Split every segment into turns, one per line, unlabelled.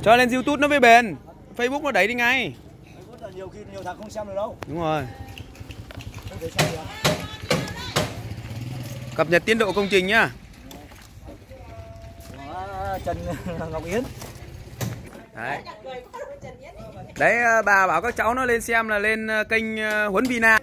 Cho lên YouTube nó mới bền. Facebook nó đẩy đi ngay.
Facebook là nhiều thằng không xem được đâu.
Đúng rồi.
Không thể xem được.
Cập nhật tiến độ công trình nhá.
Trần Ngọc Yến.
Đấy. Đấy, bà bảo các cháu nó lên xem là lên kênh Huấn Vina.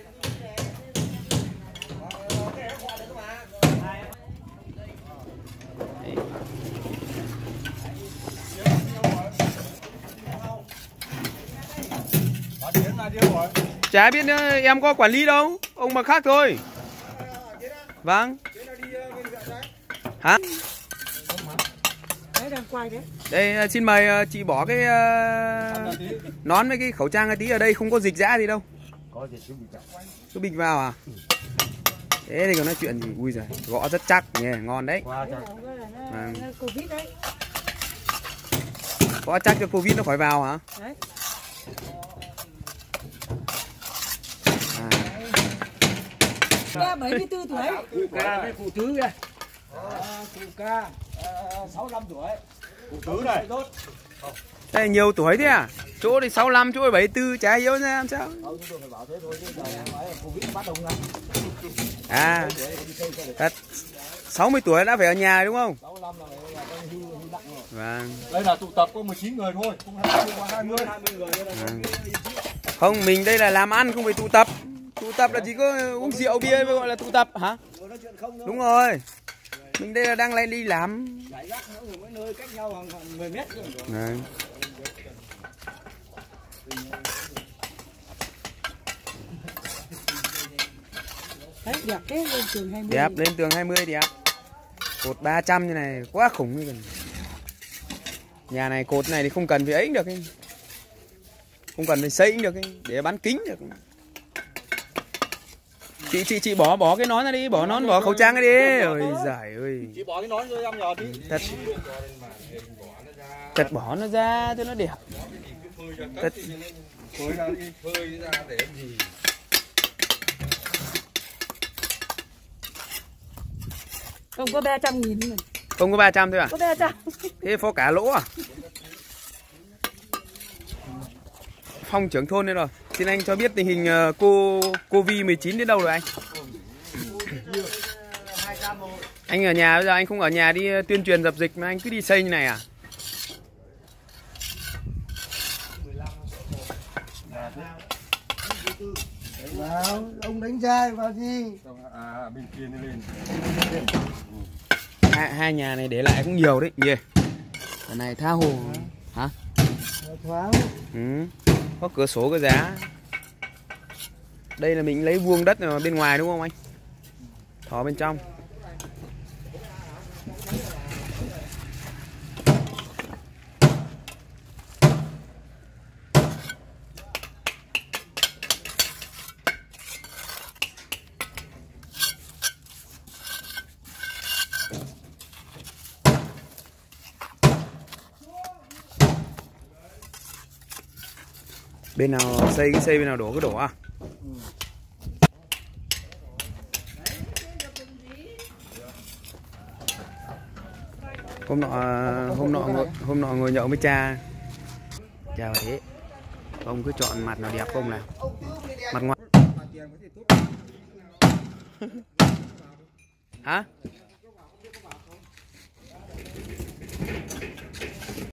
Chả biết em có quản lý đâu, ông mà khác thôi. Vâng. Hả? Đây xin mời chị bỏ cái nón với cái khẩu trang tí ở đây, không có dịch dã gì đâu.
Có gì
cứ bình vào à? Thế thì còn nói chuyện gì, ui giời, gõ rất chắc nhỉ, ngon đấy. Gõ chắc cho Covid nó khỏi vào hả? Đấy.
Ca 74 tuổi.
Cụ ca với cụ tứ kìa. Cụ ca 65 tuổi. Cụ tứ này.
Đây nhiều tuổi thế à? Chỗ thì 65, chỗ thì 74, chả hiểu ra làm sao. À, thật 60 tuổi đã phải ở nhà đúng không? Vâng.
Đây là tụ tập có 19 người thôi, không qua 20 người.
Không, mình đây là làm ăn không phải tụ tập. Tụ tập là chỉ có uống rượu bia mới gọi là tụ tập hả? Đúng rồi. Mình đây là đang lại đi làm. Nơi cách nhau hàng 10 mét.
Đấy, đẹp thế, lên tường 20.
Đẹp, lên tường 20 đẹp. Cột 300 như này, quá khủng như cần. Nhà này cột này thì không cần phải ấy được. Không cần phải xây được để bán kính được. Chị bỏ cái nón ra đi, bỏ nón, bỏ khẩu trang ra đi. Ôi giời ơi.
Chị bỏ cái nón cho em nhỏ tí.
Thật bỏ nó ra cho nó đẹp. Thật.
Phơi ra đi, phơi ra để làm gì?
Không có 300.000 mà.
Không có 300 thôi à?
Có 300.
Thế phó cả lỗ à? Phong trưởng thôn đây rồi. Xin anh cho biết tình hình Covid-19 đến đâu rồi anh? Anh ở nhà bây giờ, anh không ở nhà đi tuyên truyền dập dịch mà anh cứ đi xây như này à?
Vào, ông đánh trai vào gì?
À, bên kia nó lên.
Hai nhà này để lại cũng nhiều đấy, nhỉ? Cái này tha hồ hả?
Thoáng.
Ừ. Có cửa sổ có giá. Đây là mình lấy vuông đất ở bên ngoài đúng không anh? Thỏ bên trong. Bên nào xây cái xây, bên nào đổ cái đổ à? Hôm nọ ngồi nhậu với cha. Chào thế. Ông cứ chọn mặt nào đẹp không nào? Mặt ngoại. Hả?